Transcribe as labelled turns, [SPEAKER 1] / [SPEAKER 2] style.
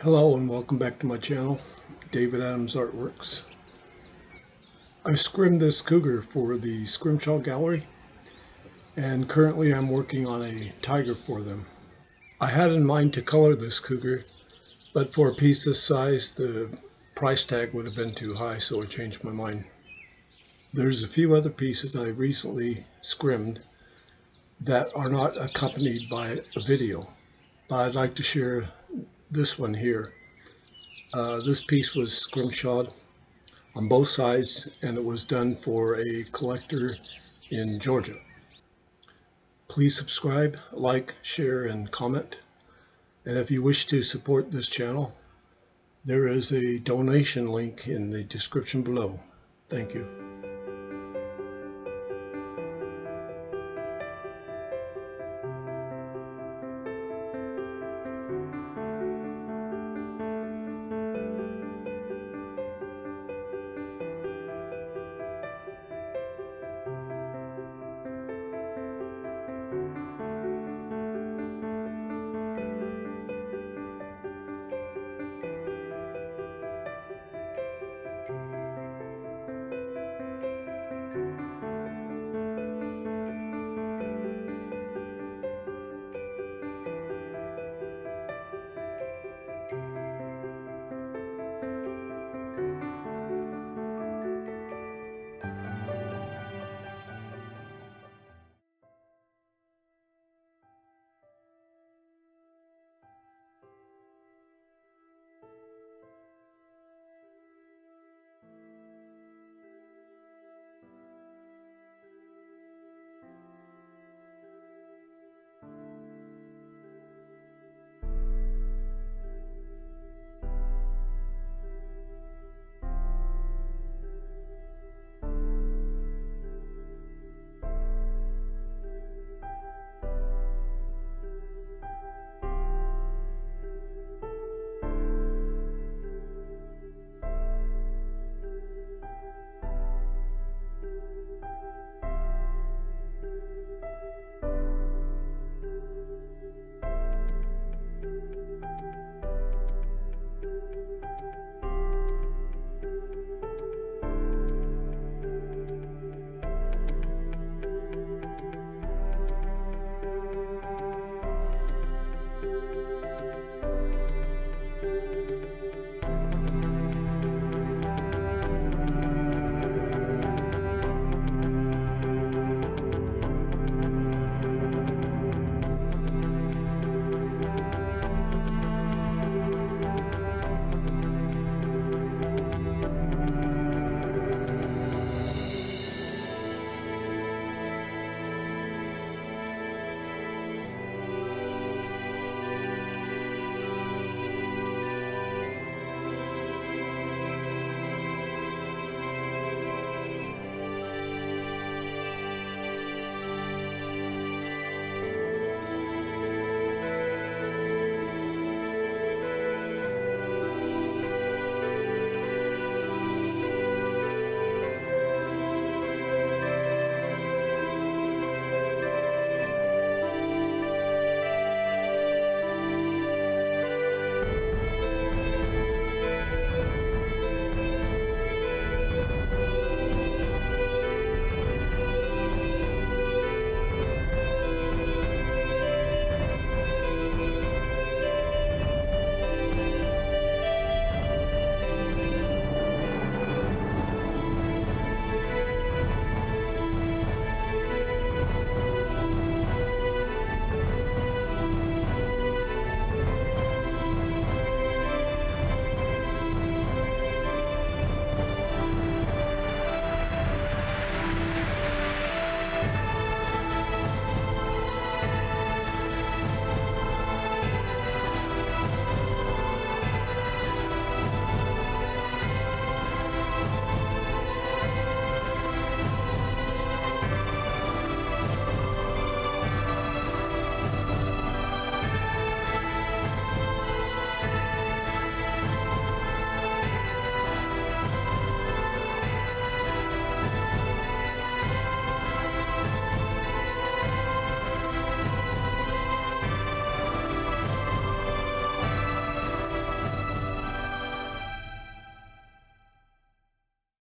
[SPEAKER 1] Hello and welcome back to my channel, David Adams Artworks. I scrimmed this Cougar for the Scrimshaw gallery, and currently I'm working on a tiger for them. I had in mind to color this Cougar, but for a piece this size the price tag would have been too high, so I changed my mind. There's a few other pieces I recently scrimmed that are not accompanied by a video, but I'd like to share this one here. This piece was scrimshawed on both sides, and it was done for a collector in Georgia. Please subscribe, like, share, and comment. And if you wish to support this channel, there is a donation link in the description below. Thank you.